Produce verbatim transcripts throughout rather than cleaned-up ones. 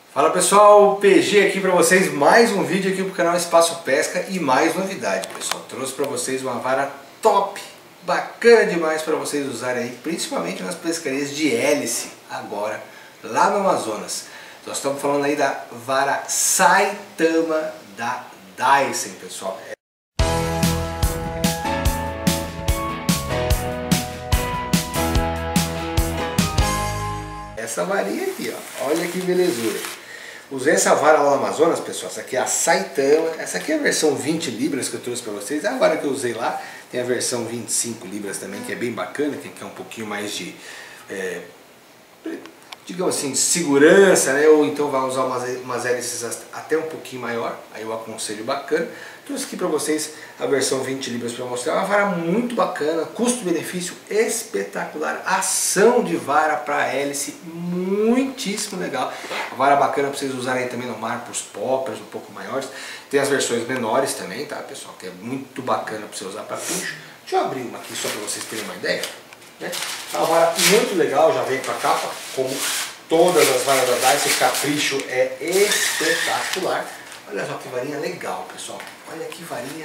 Fala pessoal, P G aqui para vocês, mais um vídeo aqui pro canal Espaço Pesca e mais novidade, pessoal. Trouxe para vocês uma vara top, bacana demais para vocês usarem aí, principalmente nas pescarias de hélice agora, lá no Amazonas. Nós estamos falando aí da vara Saitama da Dyson, pessoal. Essa varinha aqui, ó, olha que belezura. Usei essa vara lá no Amazonas, pessoal. Essa aqui é a Saitama. Essa aqui é a versão vinte libras que eu trouxe para vocês. A vara que eu usei lá tem a versão vinte e cinco libras também, que é bem bacana. Tem que é um pouquinho mais de, é, digamos assim, de segurança, né? Ou então vai usar umas, umas hélices até um pouquinho maior. Aí eu aconselho bacana. Trouxe aqui para vocês a versão vinte libras para mostrar. Uma vara muito bacana, custo-benefício espetacular, ação de vara para hélice muitíssimo legal. Uma vara bacana para vocês usarem também no mar, para os poppers um pouco maiores. Tem as versões menores também, tá pessoal? Que é muito bacana para você usar para pincho. Deixa eu abrir uma aqui só para vocês terem uma ideia. Né? É uma vara muito legal, já vem com a capa, como todas as varas da Dyson. O capricho é espetacular. Olha só que varinha legal, pessoal. Olha que varinha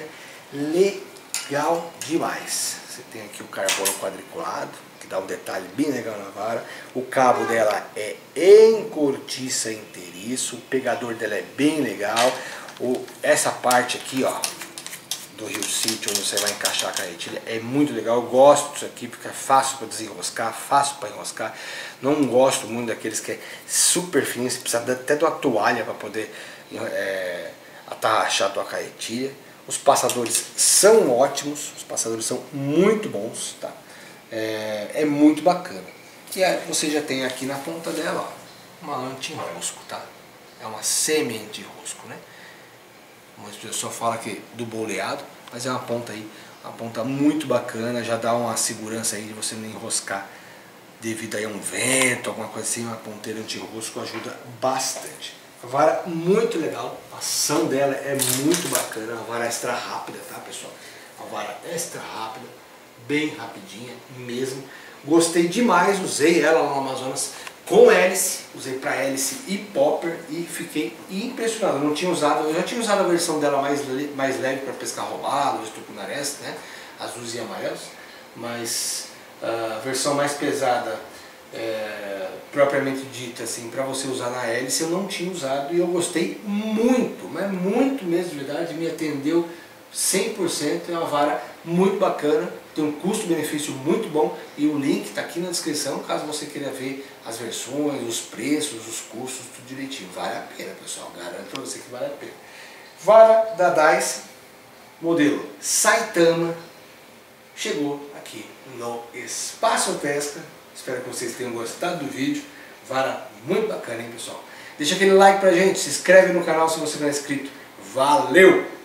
legal demais. Você tem aqui o carbono quadriculado, que dá um detalhe bem legal na vara. O cabo dela é em cortiça inteiriço. O pegador dela é bem legal. O, essa parte aqui, ó, do Rio City, onde você vai encaixar a carretilha, é muito legal. Eu gosto disso aqui porque é fácil para desenroscar, fácil para enroscar. Não gosto muito daqueles que é super fininho, você precisa até de uma toalha para poder é, atarrachar a tua carretilha. Os passadores são ótimos, os passadores são muito bons, tá? É, é muito bacana. E aí você já tem aqui na ponta dela, ó, uma anti-enrosco, tá? É uma semi-anti-enrosco, né? Muitas pessoas falam que do boleado, mas é uma ponta aí, uma ponta muito bacana, já dá uma segurança aí de você não enroscar devido aí a um vento, alguma coisa assim. Uma ponteira anti-enrosco ajuda bastante. A vara muito legal, a ação dela é muito bacana, uma vara extra rápida, tá pessoal? Uma vara extra rápida, bem rapidinha mesmo. Gostei demais, usei ela lá no Amazonas com hélice, usei para hélice e popper e fiquei impressionado. Eu não tinha usado, eu já tinha usado a versão dela mais, mais leve para pescar roubado, tucunarés, né? Azuis e amarelos, mas a versão mais pesada, é, propriamente dita, assim, para você usar na hélice, eu não tinha usado e eu gostei muito, mas muito mesmo, de verdade, me atendeu cem por cento. É uma vara muito bacana, tem um custo-benefício muito bom e o link está aqui na descrição, caso você queira ver as versões, os preços, os custos, tudo direitinho. Vale a pena, pessoal, garanto para você que vale a pena. Vara da Dyson, modelo Saitama, chegou aqui no Espaço Pesca. Espero que vocês tenham gostado do vídeo. Vara muito bacana, hein, pessoal? Deixa aquele like pra gente, se inscreve no canal se você não é inscrito. Valeu!